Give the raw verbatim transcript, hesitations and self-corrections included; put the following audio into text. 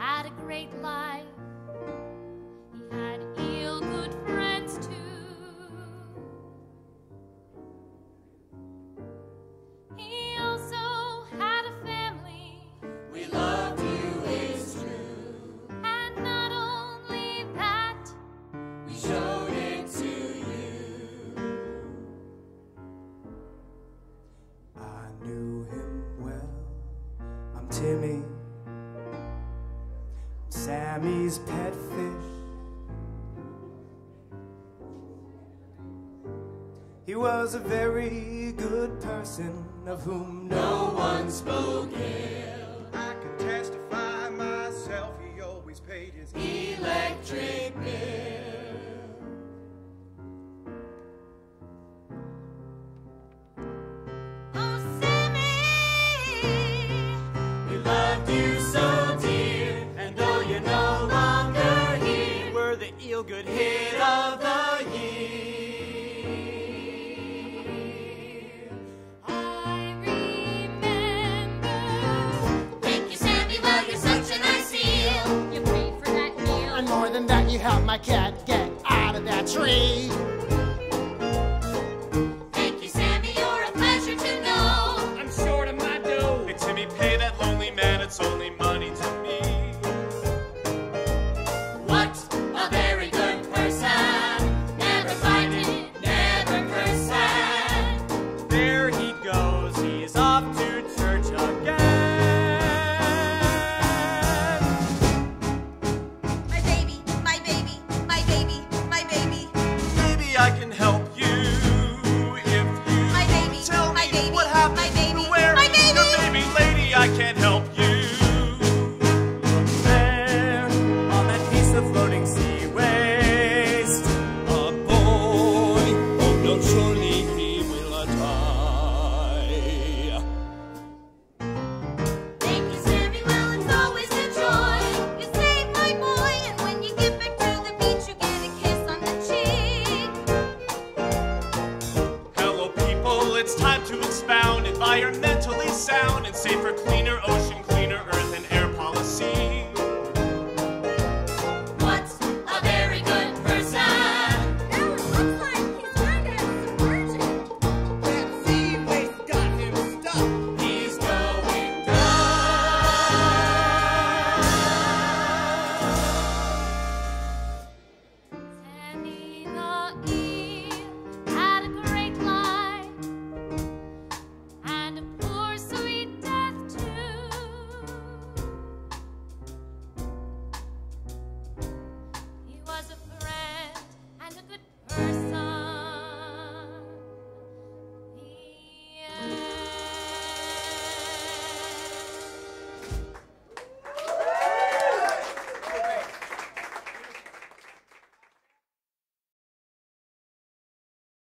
had a great life. He had eel good friends too. He also had a family. We loved you, it's true. And not only that, We showed it to you. I knew him well. I'm Timmy, Sammy's pet fish. He was a very good person of whom No one spoke ill. I can testify myself, he always paid his Electric bill. oh Sammy, We loved you so dear, and though you're no longer here, We're the eel good hit of the year. I remember. Thank you, Sammy, well, you're such a nice eel. You paid for that meal. And more than that, you helped my cat get out of that tree.